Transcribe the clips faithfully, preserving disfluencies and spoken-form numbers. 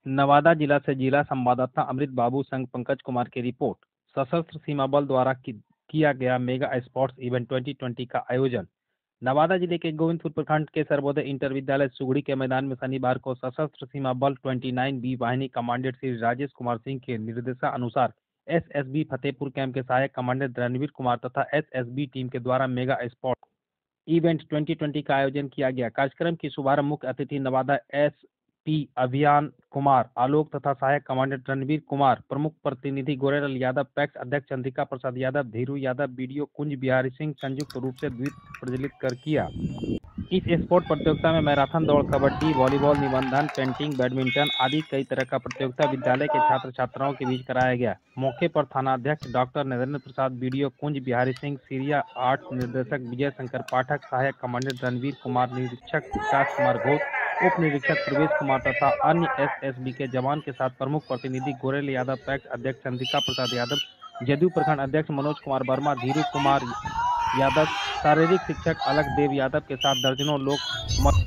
नवादा जिला से जिला संवाददाता अमृत बाबू संग पंकज कुमार की रिपोर्ट। सशस्त्र सीमा बल द्वारा कि, किया गया मेगा स्पोर्ट्स इवेंट दो हज़ार बीस का आयोजन। नवादा जिले के गोविंदपुर प्रखंड के सर्वोदय इंटर विद्यालय सुगड़ी के मैदान में शनिवार को सशस्त्र सीमा बल उनतीस बी वाहिनी कमांडेंट श्री राजेश कुमार सिंह के निर्देशानुसार एसएसबी फतेहपुर कैंप के सहायक कमांडेंट रणवीर कुमार तथा एसएसबी टीम के द्वारा मेगा स्पोर्ट्स इवेंट दो हज़ार बीस का आयोजन किया गया। कार्यक्रम की शुभारंभ मुख्य अतिथि नवादा एस पी अभियान कुमार आलोक तथा सहायक कमांडेंट रणवीर कुमार, प्रमुख प्रतिनिधि गोरेलाल यादव, पैक्स अध्यक्ष चंद्रिका प्रसाद यादव, धीरू यादव, बीडीओ कुंज बिहारी सिंह संयुक्त रूप से द्वीप प्रज्वलित कर किया। इस स्पोर्ट प्रतियोगिता में मैराथन दौड़, कबड्डी, वॉलीबॉल, निबंधन, पेंटिंग, बैडमिंटन आदि कई तरह का प्रतियोगिता विद्यालय के छात्र छात्राओं के बीच कराया गया। मौके पर थानाध्यक्ष डॉक्टर नरेंद्र प्रसाद, बीडीओ कुंज बिहारी सिंह, सीरिया आर्ट निर्देशक विजय शंकर पाठक, सहायक कमांडेंट रणवीर कुमार, निरीक्षक विकास कुमार घोष, उप निरीक्षक प्रवेश कुमार तथा अन्य एसएसबी के जवान के साथ प्रमुख प्रतिनिधि गोरेल यादव, पैक्स अध्यक्ष चंद्रिका प्रसाद यादव, जदयू प्रखंड अध्यक्ष मनोज कुमार वर्मा, धीरू कुमार यादव, शारीरिक शिक्षक अलग देव यादव के साथ दर्जनों लोग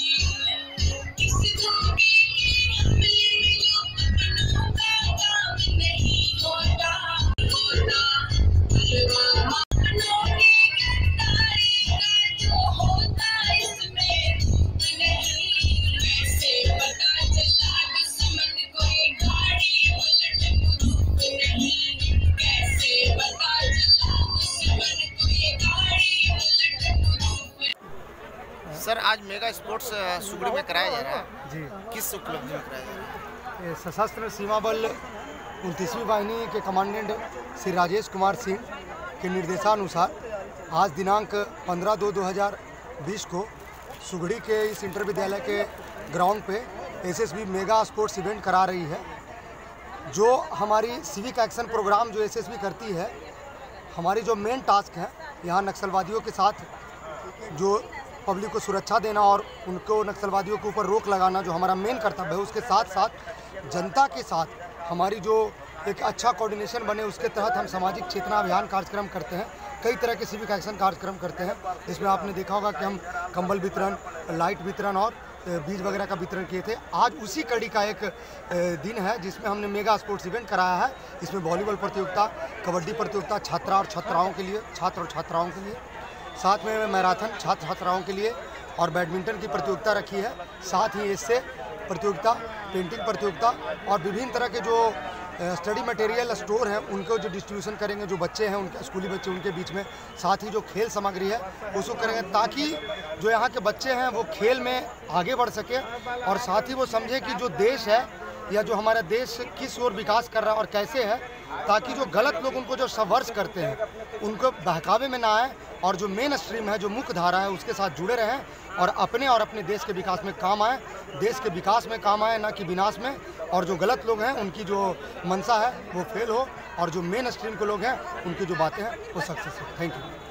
सर, आज मेगा स्पोर्ट्स सुगड़ी में कराया जा रहा है जी। किस उपलब्धि में कराया जा रहा है? सशस्त्र सीमा बल उनतीसवीं वाहिनी के कमांडेंट श्री राजेश कुमार सिंह के निर्देशानुसार आज दिनांक पंद्रह दो दो हज़ार बीस को सुगड़ी के इस इंटर विद्यालय के ग्राउंड पे एसएसबी मेगा स्पोर्ट्स इवेंट करा रही है। जो हमारी सिविक एक्शन प्रोग्राम जो एसएसबी करती है, हमारी जो मेन टास्क है यहाँ नक्सलवादियों के साथ जो पब्लिक को सुरक्षा देना और उनको नक्सलवादियों के ऊपर रोक लगाना जो हमारा मेन कर्तव्य है, उसके साथ साथ जनता के साथ हमारी जो एक अच्छा कोऑर्डिनेशन बने, उसके तहत हम सामाजिक चेतना अभियान कार्यक्रम करते हैं। कई तरह के सिविक एक्शन कार्यक्रम करते हैं, जिसमें आपने देखा होगा कि हम कंबल वितरण, लाइट वितरण और बीज वगैरह का वितरण किए थे। आज उसी कड़ी का एक दिन है जिसमें हमने मेगा स्पोर्ट्स इवेंट कराया है। इसमें वॉलीबॉल प्रतियोगिता, कबड्डी प्रतियोगिता छात्रा और छात्राओं के लिए छात्र और छात्राओं के लिए, साथ में मैराथन छात्र छात्राओं के लिए और बैडमिंटन की प्रतियोगिता रखी है। साथ ही इससे प्रतियोगिता, पेंटिंग प्रतियोगिता और विभिन्न तरह के जो स्टडी मटेरियल स्टोर हैं उनको जो डिस्ट्रीब्यूशन करेंगे, जो बच्चे हैं उनके स्कूली बच्चे उनके बीच में। साथ ही जो खेल सामग्री है उसको करेंगे ताकि जो यहाँ के बच्चे हैं वो खेल में आगे बढ़ सके और साथ ही वो समझे कि जो देश है या जो हमारा देश किस ओर विकास कर रहा है और कैसे है, ताकि जो गलत लोग उनको जो संघर्ष करते हैं उनको बहकावे में ना आए और जो मेन स्ट्रीम है, जो मुख्य धारा है, उसके साथ जुड़े रहें और अपने और अपने देश के विकास में काम आए, देश के विकास में काम आए, ना कि विनाश में। और जो गलत लोग हैं उनकी जो मंशा है वो फेल हो और जो मेन स्ट्रीम के लोग हैं उनकी जो बातें हैं वो सक्सेस हो। Thank you.